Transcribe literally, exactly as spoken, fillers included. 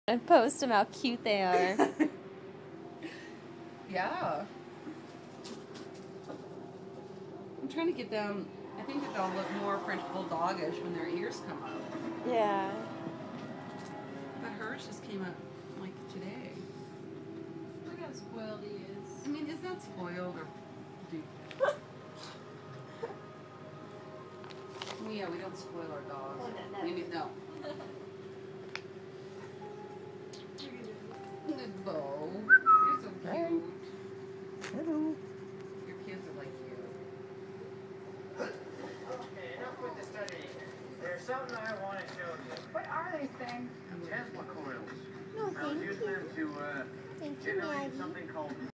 And post them how cute they are. Yeah. I'm trying to get them, I think that they'll look more French Bulldogish when their ears come up. Yeah. But hers just came up like today. Look how spoiled he is. I mean, is that spoiled or do? Well, yeah, we don't spoil our dogs. Oh, no, no. Maybe no. Good Bo. You're so cute. Hello. Your kids are like you. Okay, enough with the study. There's something I want to show you. What are these things? Tesla coils. No, I was thank using them you. to uh, Thank you, generate Maggie. something called